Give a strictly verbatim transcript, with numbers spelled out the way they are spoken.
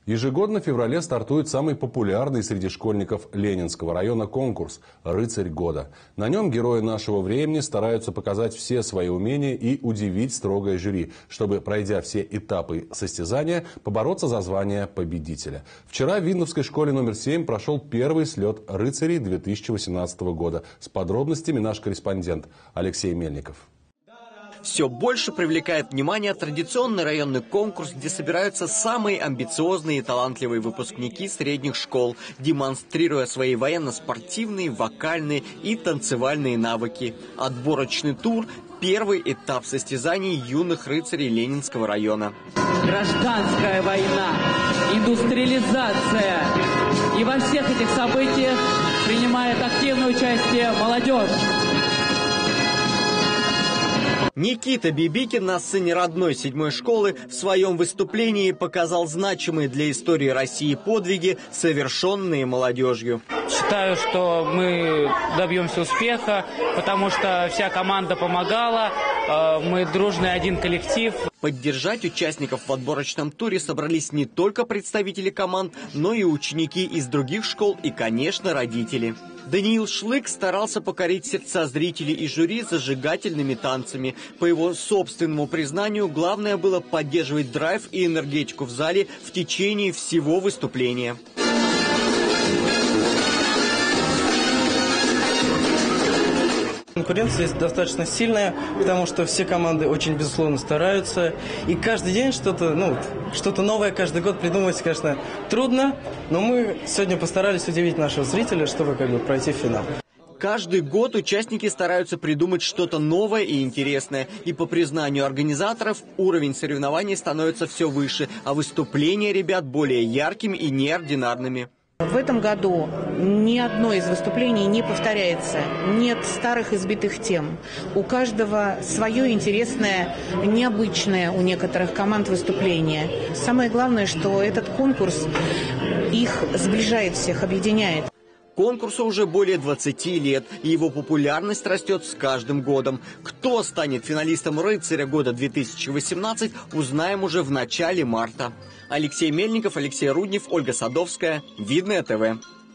Ежегодно в феврале стартует самый популярный среди школьников Ленинского района конкурс «Рыцарь года». На нем герои нашего времени стараются показать все свои умения и удивить строгое жюри, чтобы, пройдя все этапы состязания, побороться за звание победителя. Вчера в Видновской школе номер семь прошел первый слет рыцарей две тысячи восемнадцатого года. С подробностями наш корреспондент Алексей Мельников. Все больше привлекает внимание традиционный районный конкурс, где собираются самые амбициозные и талантливые выпускники средних школ, демонстрируя свои военно-спортивные, вокальные и танцевальные навыки. Отборочный тур – первый этап состязаний юных рыцарей Ленинского района. Гражданская война, индустриализация. И во всех этих событиях принимает активное участие молодежь. Никита Бибикин на сцене родной седьмой школы в своем выступлении показал значимые для истории России подвиги, совершенные молодежью. Считаю, что мы добьемся успеха, потому что вся команда помогала, мы дружный один коллектив. Поддержать участников в отборочном туре собрались не только представители команд, но и ученики из других школ и, конечно, родители. Даниил Шлык старался покорить сердца зрителей и жюри зажигательными танцами. По его собственному признанию, главное было поддерживать драйв и энергетику в зале в течение всего выступления. Конкуренция здесь достаточно сильная, потому что все команды очень, безусловно, стараются. И каждый день что-то, ну, что-то новое каждый год придумывать, конечно, трудно. Но мы сегодня постарались удивить нашего зрителя, чтобы как бы пройти в финал. Каждый год участники стараются придумать что-то новое и интересное. И по признанию организаторов, уровень соревнований становится все выше, а выступления ребят более яркими и неординарными. В этом году ни одно из выступлений не повторяется. Нет старых избитых тем. У каждого свое интересное, необычное у некоторых команд выступление. Самое главное, что этот конкурс их сближает всех, объединяет. Конкурсу уже более двадцати лет, и его популярность растет с каждым годом. Кто станет финалистом «Рыцаря года» две тысячи восемнадцать, узнаем уже в начале марта. Алексей Мельников, Алексей Руднев, Ольга Садовская. Видное ТВ.